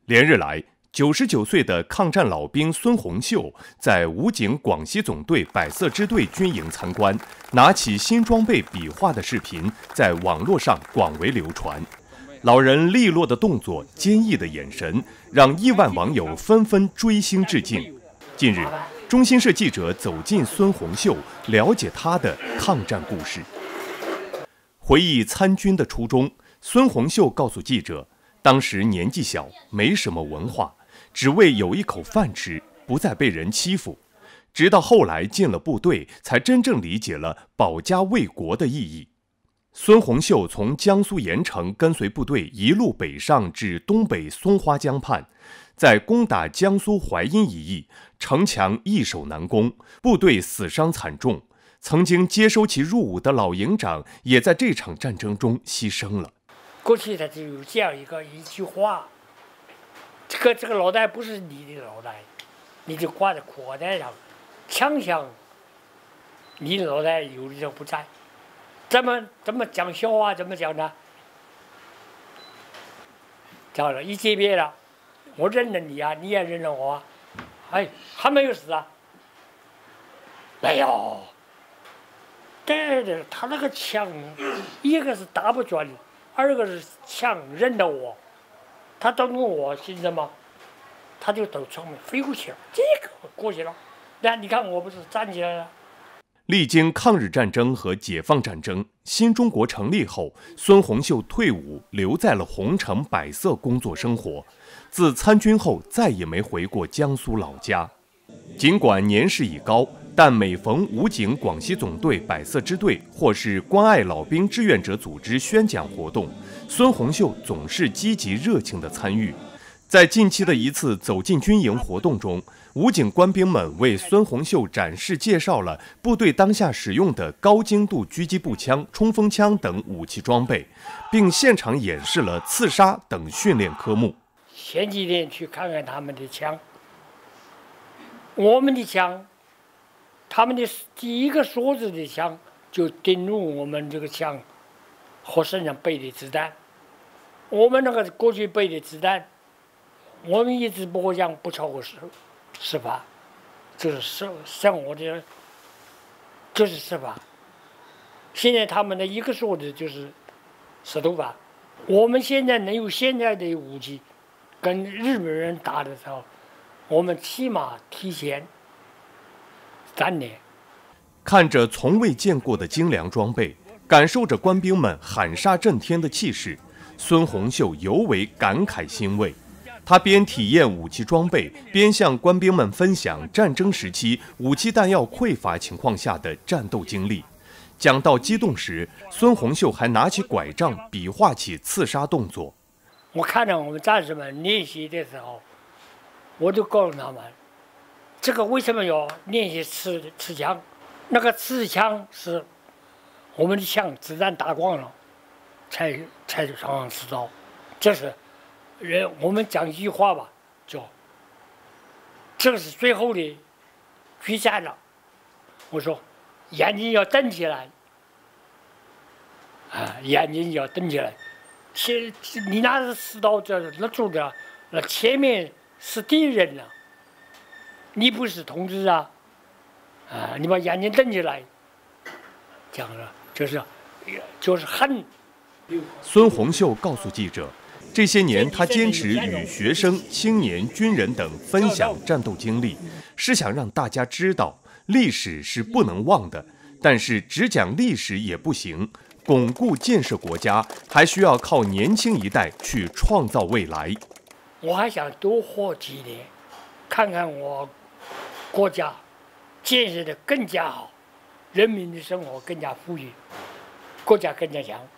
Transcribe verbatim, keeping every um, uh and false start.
连日来，九十九岁的抗战老兵孙洪秀在武警广西总队百色支队军营参观，拿起新装备比划的视频在网络上广为流传。老人利落的动作、坚毅的眼神，让亿万网友纷纷追星致敬。近日，中新社记者走进孙洪秀，了解他的抗战故事。回忆参军的初衷，孙洪秀告诉记者，当时年纪小，没什么文化，只为有一口饭吃，不再被人欺负。直到后来进了部队，才真正理解了保家卫国的意义。孙洪秀从江苏盐城跟随部队一路北上至东北松花江畔，在攻打江苏淮阴一役，城墙易守难攻，部队死伤惨重。曾经接收其入伍的老营长也在这场战争中牺牲了。 过去他就有这样一个一句话，这个这个脑袋不是你的脑袋，你就挂在口袋上，枪响，你的脑袋有的时候不在。怎么怎么讲笑话？怎么讲呢？讲了一见面了，我认了你啊，你也认了我啊，哎，还没有死啊？没有。对的，他那个枪，一个是打不准，二个是枪认了我，他当着我心什么，他就从上面飞过去了，这个过去了。那你看我不是站起来了？ 历经抗日战争和解放战争，新中国成立后，孙洪秀退伍，留在了洪城百色工作生活。自参军后，再也没回过江苏老家。尽管年事已高，但每逢武警广西总队百色支队或是关爱老兵志愿者组织宣讲活动，孙洪秀总是积极热情地参与。在近期的一次走进军营活动中，武警官兵们为孙洪秀展示介绍了部队当下使用的高精度狙击步枪、冲锋枪等武器装备，并现场演示了刺杀等训练科目。 前几天去看看他们的枪，我们的枪，他们的第一个梭子的枪就顶入我们这个枪和身上背的子弹。我们那个过去背的子弹，我们一支步枪不超过十十发，这是十像我这，这是十发。现在他们的一个梭子就是十多发。我们现在能有现在的武器，跟日本人打的时候，我们起码提前三年。 看着从未见过的精良装备，感受着官兵们喊杀震天的气势，孙洪秀尤为感慨欣慰。他边体验武器装备，边向官兵们分享战争时期武器弹药匮乏情况下的战斗经历。讲到激动时，孙洪秀还拿起拐杖比划起刺杀动作。 我看着我们战士们练习的时候，我就告诉他们，这个为什么要练习刺刺枪？那个刺枪是我们的枪子弹打光了，才才上上刺刀。这是人我们讲一句话吧，叫这是最后的决战了。我说眼睛要瞪起来，啊，眼睛要瞪起来。前你拿着刺刀这那住的，那前面是敌人了，你不是同志啊，啊，你把眼睛瞪起来，讲了就是就是恨。 孙洪秀告诉记者，这些年他坚持与学生、青年、军人等分享战斗经历，是想让大家知道历史是不能忘的，但是只讲历史也不行。巩固建设国家，还需要靠年轻一代去创造未来。 我还想多活几年，看看我国家建设的更加好，人民的生活更加富裕，国家更加强。